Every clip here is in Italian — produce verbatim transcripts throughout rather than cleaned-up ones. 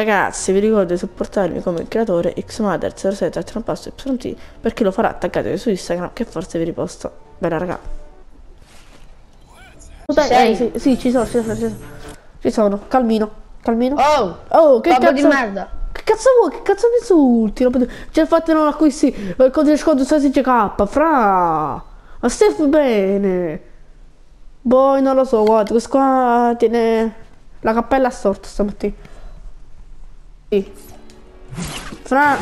ragazzi, vi ricordo di supportarmi come creatore Xmader zero sette Trampasso Y T perché lo farà, taggatevi su Instagram che forse vi riposto. Bella raga. Ci sei? Eh, sì, sì, ci sono, ci sono, ci sono. Ci sono, calmino, calmino. Oh, oh che cazzo di merda. Che cazzo vuoi? Che cazzo mi insulti? Ci hai fatto non acquisti il codice sconto su S C K, fra. Ma stai bene. Poi non lo so, guarda, questo qua tiene la cappella assorta stamattina. Sì. Fra.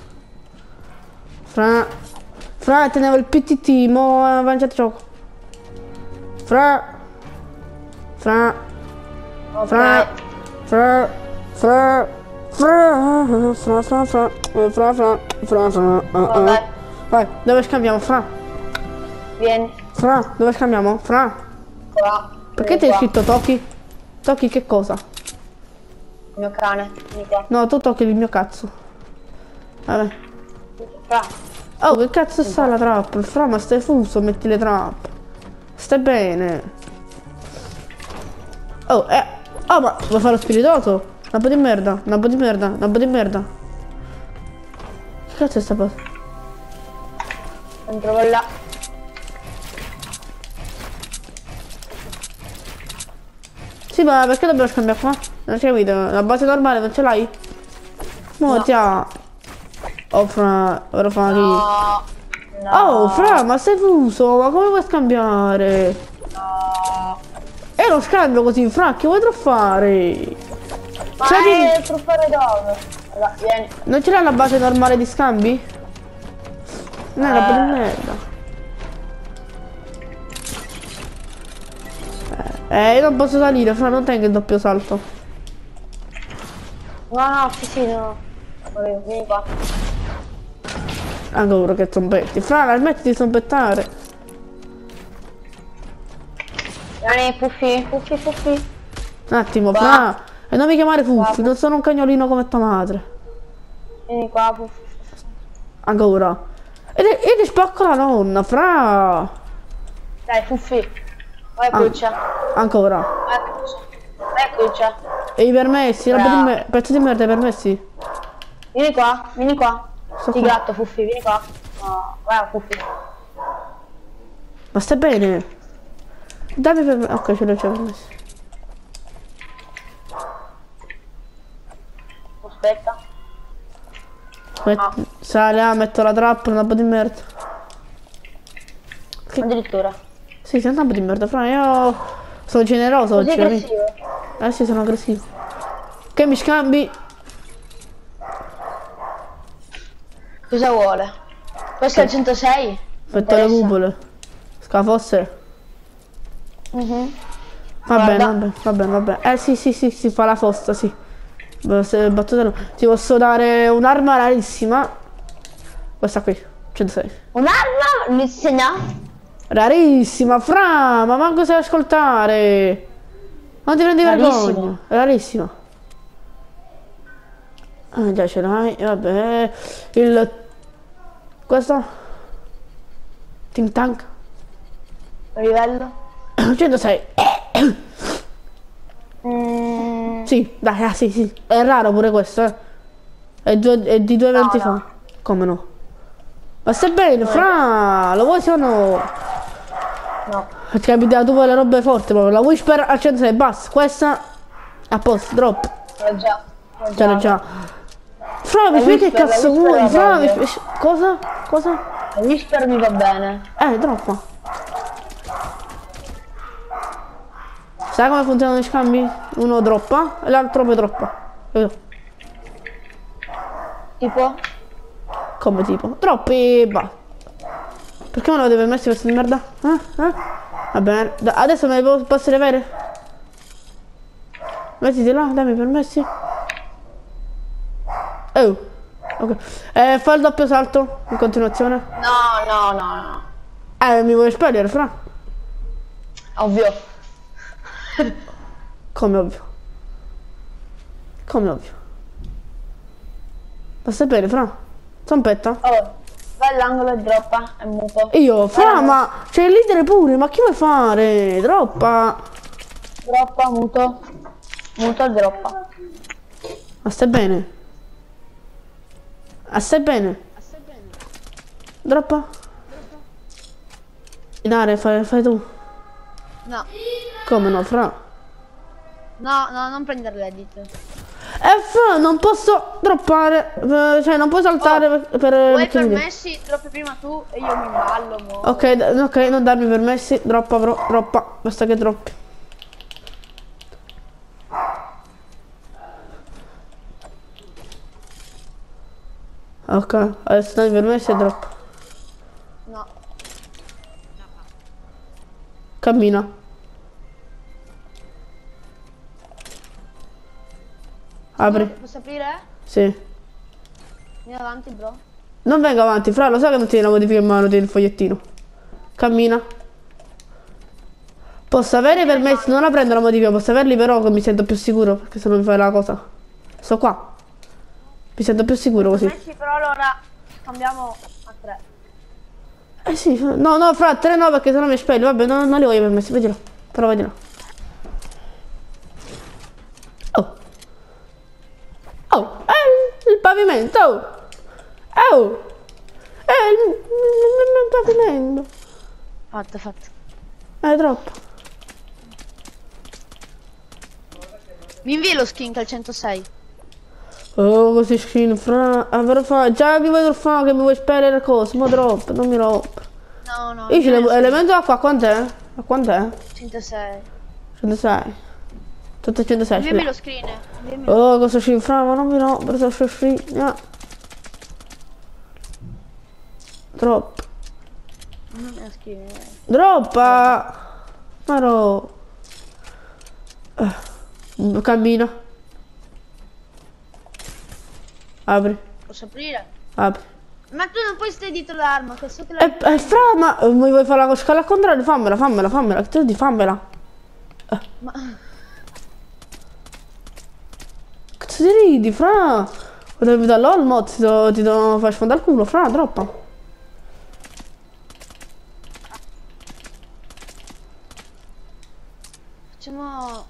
Fra. Fra, tenevo il P T T, mo' ha mangiato gioco. Fra. Fra. Fra. Fra. Fra. Fra. Fra. Fra. Fra. Fra. Fra. Fra. Fra. Fra. Vai, dove scambiamo? Fra. Vieni. Fra, dove scambiamo? Fra. Qua. Perché ti hai scritto Toki? Toki che cosa? Il mio cane. Vieni qua. No, tu tocchi il mio cazzo. Vabbè. Fra. Oh, che cazzo sta la trappola? Fra, ma stai fuso, metti le trappole. Stai bene. Oh, eh. Oh, ma vuoi fare lo spiritoso? Una po' di merda, una po' di merda, una po' di merda. Che cazzo è sta cosa? Entro là. Sì, ma perché dobbiamo scambiare qua? Non ci hai capito? La base normale non ce l'hai? Mo' No. ti ha... Oh, fra... Ora fa chi? No. No. Oh, fra, ma sei fuso? Ma come puoi scambiare? No. E lo scambio così, fra, che vuoi truffare? Ma Cioè, è truffare dove? Allora, vieni. non ce l'hai la base normale di scambi? No, è una bella merda. Eh, io non posso salire, fra, non tengo il doppio salto. No, no, sì, sì, no. Vieni qua. Ancora che zombetti. Fra, la smetti di zombettare. Vieni, Puffi, Puffi, Puffi. Un attimo, Qua. fra. E non mi chiamare Fuffi, Qua. non sono un cagnolino come tua madre. Vieni qua, Puffi. Ancora. E io ti spacco la nonna, fra. Dai, Puffi. Vai, Ah. Cuccia. Ancora. Vai, Cuccia. Vai, Cuccia. E i permessi, roba di Bravo. me. Pezzo di merda, i permessi. Vieni qua, vieni qua. Sto Ti qua. gratto, Puffi, vieni qua. No, vai, Puffi. Ma stai bene? Dammi per... Ok, ce l'ho già permesso. Aspetta. Met... Ah. Sale, ah, metto la trappola, una po' di merda. Che... Addirittura. Sì, sei un po' di merda, fra. Io sono generoso Così oggi, capisci? aggressivo. Eh sì, sono aggressivo. Che mi scambi? Cosa vuole? Questo è il centosei? Aspetta le cupole. Scafosse. Mhm. Va bene, Guarda. va bene, va bene, va bene. Eh sì, sì, sì, si fa la fossa, sì. Beh, se battuta no. Ti posso dare un'arma rarissima. Questa qui, centosei. Un'arma? Mi insegna? Rarissima, fra, ma manco sai ascoltare. Non ti prendi Rarissimo. vergogna. Rarissima. Ah, già ce l'hai, vabbè. Il... Questo? Think Tank? Livello? centosei. Mm, Sì, dai, ah, sì, sì. È raro pure questo, eh. È, due, è di due eventi No, no. fa. Come no? Ma stai bene, fra, lo vuoi se o no? no. Ti capita, tu vuoi le robe forti proprio. La Whisper al centosei, basta. Questa a posto, drop. L'ho già. L'ho Ce l'ho già. Fra, mi La spieghi che Whisper, la cazzo Whisper vuoi? la Fra, mi voglio. sp- cosa? Cosa? La Whisper mi va bene. Eh, droppa. Sai come funzionano gli scambi? Uno droppa e l'altro poi droppa. Capito? Tipo? Come tipo? Troppi, bah. Perché me lo deve mettere questo di merda? Eh? Eh? Va bene. Da- adesso me le posso avere? Mettiti là, dammi i permessi. Oh. Ok. Eh, fai il doppio salto in continuazione. No, no, no, no. Eh, mi vuoi spellere, fra? Ovvio. Come ovvio. Come ovvio. Ma stai bene, fra? Zompetta? Oh, vai all'angolo e droppa. È muto. Io, fra, Vai, ma c'è il leader pure, ma chi vuoi fare? Droppa. Droppa, muto. Muto e droppa. Ma stai bene? Ma stai bene? Droppa? Dare, fai, fai tu. No. Come no, fra? No, no, non prendere l'edit. Eh, fra, non posso droppare. eh, Cioè, non puoi saltare Oh, per... per Vuoi perché mi- permessi? Droppi prima tu e io mi imballo, mo. Ok, d- ok, non darmi permessi. Droppa, però, droppa. Basta che droppi. Ok, adesso dammi permessi e droppa. No. Cammina. Apri. Posso aprire? Sì. Vieni avanti, bro. Non venga avanti, fra, lo sai che non tieni la modifica in mano del fogliettino. Cammina. Posso avere i permessi, non la prendo la modifica, posso averli però che mi sento più sicuro, perché se non mi fai la cosa. Sto qua. Mi sento più sicuro così. Permessi, però allora cambiamo a tre. Eh sì, no, no, fra, tre no perché sennò mi spelli, vabbè, no, non li voglio permessi, vedilo. Però vedilo. Oh. Oh, è il pavimento, oh. Oh. È il, il, il pavimento. Fatto, fatto. È troppo. Mi invii lo skin al centosei. Oh, così scino, fra, ah, però fa, già che vedo fa che mi vuoi spelere le cose, ma troppo, non mi rompo. No, no. Io ce l'ho, elemento acqua, a quant'è? A quant'è? centosei. centosei. Tutto centosei, ce Inviami l'ho. lo screen. Inviami- Oh, cosa scino, fra, ma non mi rompo, cosa scino. Troppo. Non me lo screen. eh. Droppa! Ma no. Eh, cammina. Apri, Posso aprire? apri. Ma tu non puoi stare dietro l'arma, che so che la... E, e fra, ma eh, mi vuoi fare la scala al contrario? Fammela, fammela, fammela, che te lo di fammela. Ma... Cazzo ti ridi, fra? Devi da LOL, mo ti do, ti do far sfondare il culo, fra, troppa. Facciamo...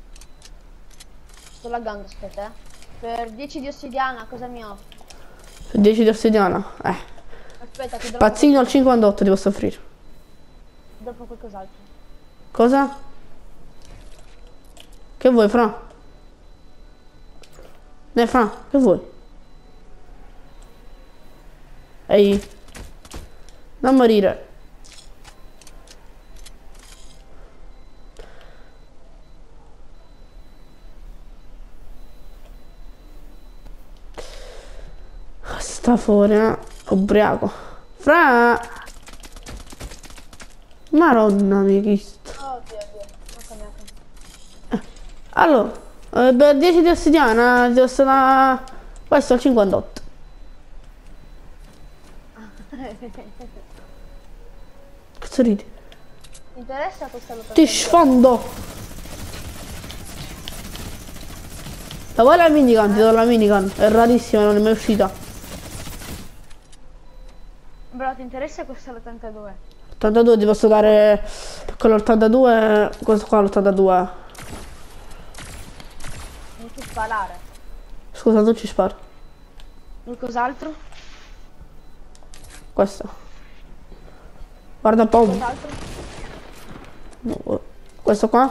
Sto laggando, aspetta, eh. Per dieci di ossidiana, cosa mi offri? dieci di ossidiana, eh. Aspetta, che dopo, Pazzino al cinquantotto ti posso offrire. dopo qualcos'altro. Cosa? Che vuoi, fra? Ne fra, che vuoi? Ehi. Non morire. Sta fuori, eh? Ubriaco. Fra! Maronna mia, chi sta? Oh, oddio, oddio. Ok, ok. Allora, eh, per dieci di ossidiana ti costa una... Questo è il cinquantotto. Cazzo ridi? Mi interessa questa lotta? Ti sfondo! La vuoi la minigun? Ti do la minigun. È rarissima, non è mai uscita. Bro, ti interessa questa l'ottantadue? ottantadue ti posso dare... Con l'ottantadue... Questo qua l'ottantadue. Non ti sparare. Scusa, non ci sparo. Qualcos'altro? Questo. Guarda un po'. Qualcos'altro? No, questo qua.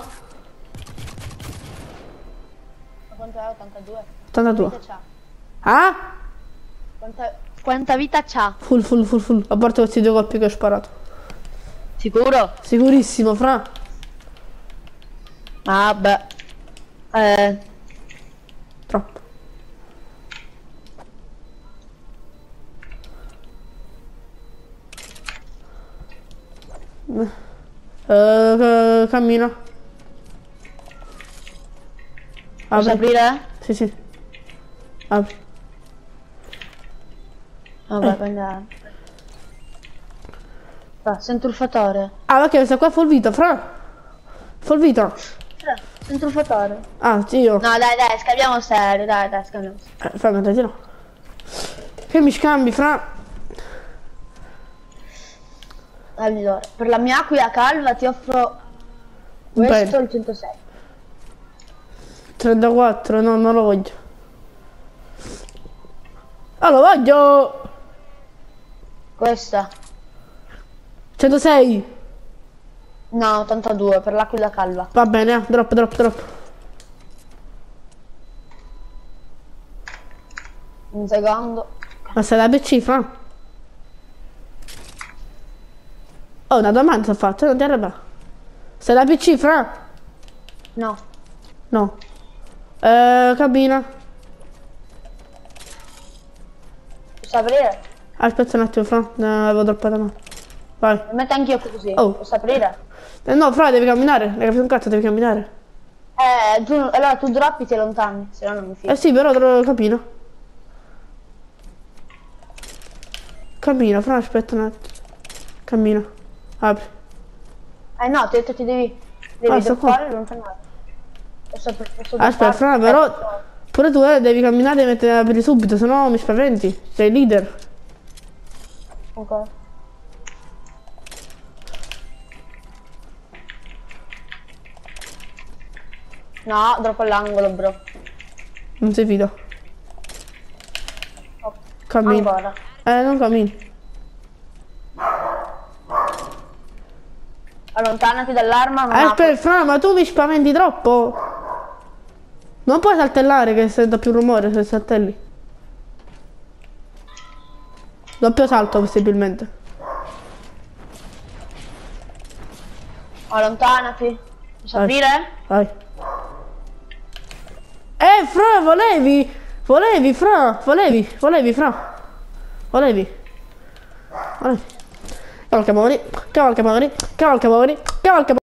Ma quanto è ottantadue? ottantadue. Quanta c'ha? Ah? Quanta... Quanta vita c'ha? Full, full, full, full. A parte questi due colpi che ho sparato. Sicuro? Sicurissimo, fra. Ah, beh. Eh... Troppo. Eh, ca- cammina. Posso Apri. aprire? Sì, sì. Apri. Vabbè, Eh. prenda. Ah, sei un truffatore. Ah, perché questa qua è full vita, fra. Full vita. Sei un truffatore. Ah, sì, io. No, dai, dai, scambiamo serio, dai, dai, scambiamo serio. Eh, fammi andare, no. Che mi scambi, fra. Allora, per la mia acqua calva ti offro questo Bene. il centosei. trentaquattro, no, non lo voglio. Allora voglio! Questa. centosei. No, ottantadue per l'aquila calva. Va bene, eh. Drop, drop, drop. Un secondo. Ma sei da P C, Fra? Oh, una domanda ho fatto, non ti arrabbiare. Sei da P C, Fra? No. No. Eh, cabina. Posso aprire? Aspetta un attimo, Fra. Ne avevo droppata mano. Vai. Lo metto anch'io così. Oh. Posso aprire? Eh, no, Fra, devi camminare. Hai capito un cazzo, devi camminare. Eh, tu, allora tu droppi ti lontani, se no non mi fido. Eh sì, però trovo cabina. Cammina, Fra, aspetta un attimo. Cammina. Apri. Eh no, ti ho detto ti devi, devi Ah, sto qua. droppare e allontanare. Posso, posso Aspetta, droppare? Fra, però pure tu eh, devi camminare e mettere apri subito, sennò mi spaventi. Sei il leader. Ok. No, droppo all'angolo, bro. Non si fida. Oh, Cammina. ancora. Eh, non cammini. Allontanati dall'arma, non Aspetta, apro. Fra, ma tu mi spaventi troppo. Non puoi saltellare che sento più rumore se saltelli. Doppio salto possibilmente. Allontanati. Posso Vai. aprire? Vai. Eh, Fra, volevi. Volevi, Fra. Volevi, volevi, Fra. Volevi. Volevi. Cavalca poveri, cavalca poveri, cavalca poveri, cavalca poveri.